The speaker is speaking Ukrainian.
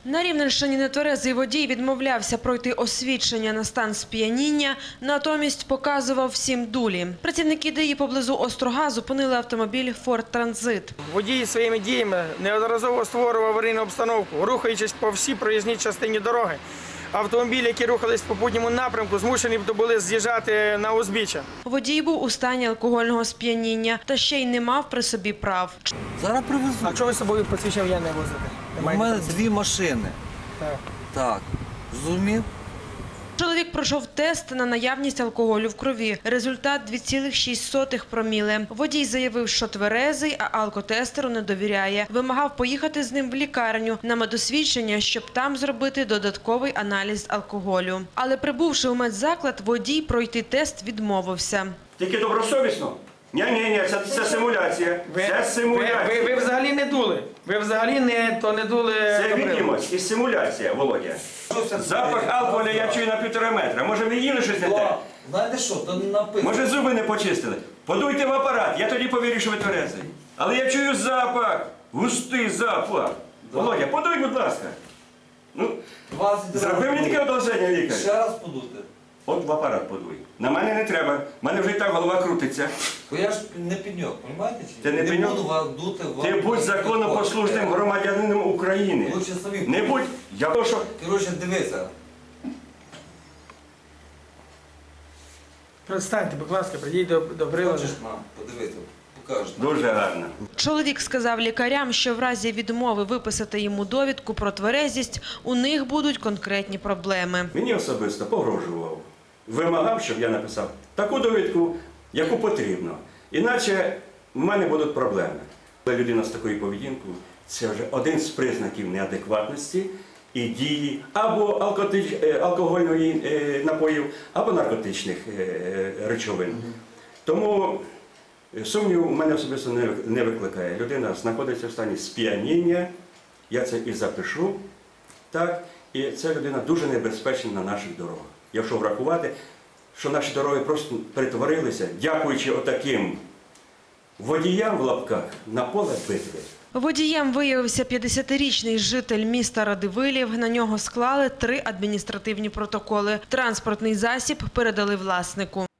На Рівненщині нетверезий водій відмовлявся пройти освідчення на стан сп'яніння, натомість показував всім дулі. Працівники ДАІ поблизу Острога зупинили автомобіль «Форд Транзит». Водій своїми діями неодноразово створював аварійну обстановку, рухаючись по всій проїзній частині дороги. Автомобілі, які рухались в попутньому напрямку, змушені були з'їжджати на узбіччя. Водій був у стані алкогольного сп'яніння та ще й не мав при собі прав. Зараз привезу. А чого ви з собою посвідчення водія не возите? У мене дві машини. Так. Зрозумів? Чоловік пройшов тест на наявність алкоголю в крові. Результат – 2,6 проміле. Водій заявив, що тверезий, а алкотестеру не довіряє. Вимагав поїхати з ним в лікарню на медосвідчення, щоб там зробити додатковий аналіз алкоголю. Але прибувши у медзаклад, водій пройти тест відмовився. Тільки добросовісно? Ні, це симуляція. Це симуляція. Ви взагалі не дули. Ви взагалі не дули. Це відомість і симуляція, Володя. Запах алкоголя я чую на 1,5 метра. Може, ви їли щось не те? Знаєте що, то написано. Може, зуби не почистили? Подуйте в апарат, я тоді повірю, що ви тверезий. Але я чую запах, густий запах. Володя, подуй, будь ласка. Ну, зроби мені таке одолження, лікар. Ще раз подути. От в апарат подуй. На мене не треба, в мене вже і так голова крутиться. Бо я ж не пеньок, розумієте? Ти не пеньок? буду вас дути. Ти будь законопослушним громадянином України. Лучше самі. Не будь, я прошу. Коротше, дивися. Перестаньте, будь ласка, прийдіть до приладу. Хочеш, мам, подивити, покажеш. Дуже гарно. Чоловік сказав лікарям, що в разі відмови виписати йому довідку про тверезість, у них будуть конкретні проблеми. Мені особисто погрожував. Вимагав, щоб я написав таку довідку, яку потрібно. Іначе в мене будуть проблеми. Людина з такою поведінкою – це вже один з признаків неадекватності і дії або алкогольної напоїв, або наркотичних речовин. Тому сумнів у мене особисто не викликає. Людина знаходиться в стані сп'яніння, я це і запишу, так, і ця людина дуже небезпечна на наших дорогах. Якщо врахувати, що наші дороги просто перетворилися, дякуючи отаким водіям в лапках, на поле битви. Водієм виявився 50-річний житель міста Радивилів. На нього склали 3 адміністративні протоколи. Транспортний засіб передали власнику.